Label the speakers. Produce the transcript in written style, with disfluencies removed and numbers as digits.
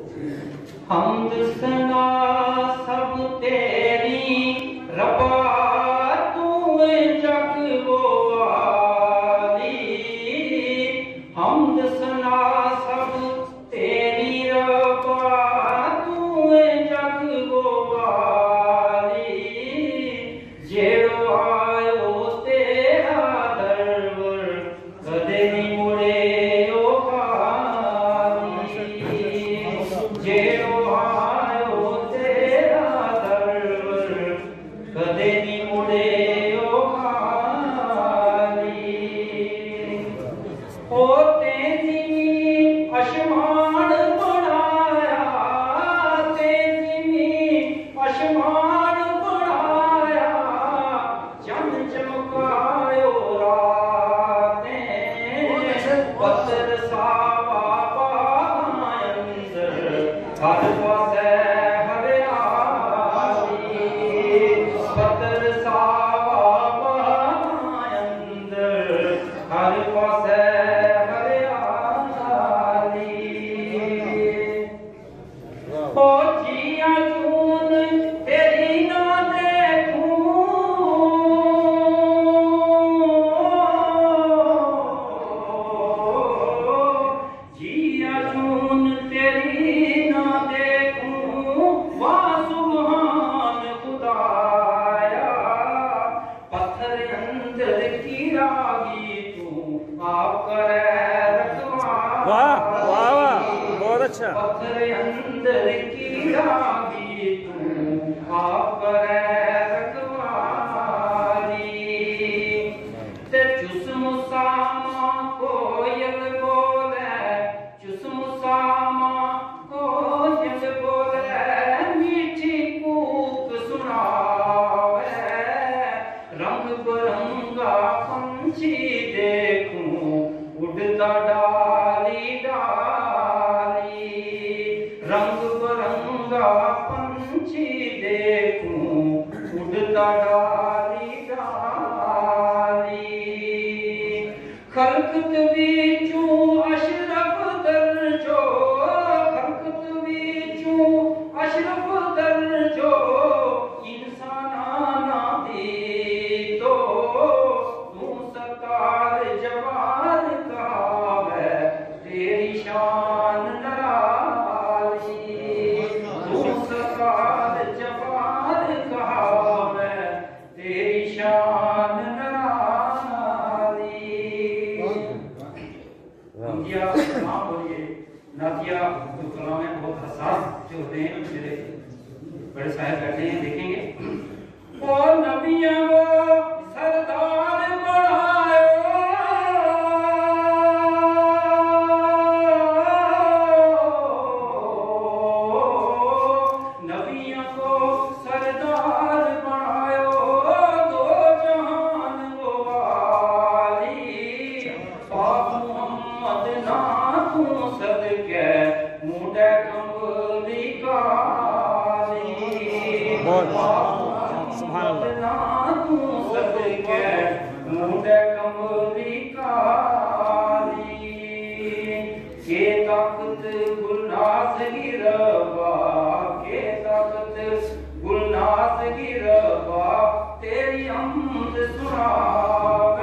Speaker 1: हमद सना सब तेरी रबा तू जग वो वाली। हमद सना सब तेरी रबा तू जग वो वाली। जेड़ो आयो तेरा दरवर कदे नहीं मुड़े ओ खाली। जेड़ो आयो तेरा दरवर कदे नहीं मुड़े ओ खाली। ओ तेजी आसमान बनाया, तेजी आसमान बनाया, चंद चमकायो रातें। पत्थर सावा बागां अंदर हर पासे हरियाली। पत्थर सावा बागां अंदर हर पासे हरियाली। ओ जिया जून तेरी ना देखूं, जिया जून तेरी ना देखूं, वाह सुभान खुदाया। पत्थर अंदर की रागी तू आप करे रखवाली।
Speaker 2: वाह वाह वाह, बहुत अच्छा।
Speaker 1: पत्थर अंदर की रागी तू आप करे रखवाली। ते चुस मुसामा कोयल बोले, चुस मुसामा कोयल बोले, मीठी कूक सुनावे। रंग बिरंगा पंछी देखूं उड़ता डाली डाली। रंग बिरंगा पंछी देखूं उड़ता डाली डाली। खलकत बीचू अशरफ दर्जो, खलकत बीचू अशरफ दर्जो, इंसाना दी तो तू सरकार जवान कहावे, तेरी शान निराली। तू सरकार जवान कहावे, तेरी शान निराली। नातिया नाम बोलिए। नातिया जो कलाम है बहुत हसास जो होते हैं, मेरे बड़े साहिब बैठे हैं, देखेंगे। ओ नबियों को सरदार बनायो, नबियों को सरदार बनायो, दो जहान वो वाली। पाक मोहम्मद ना तू सदके मुंडे कमली काली।
Speaker 2: सुभान अल्लाह।
Speaker 1: ना तू सदके मुंडे कमली काली। के ताकत गुलनाज की रबा, के ताकत गुलनाज की रबा, तेरी हमद सुनावे।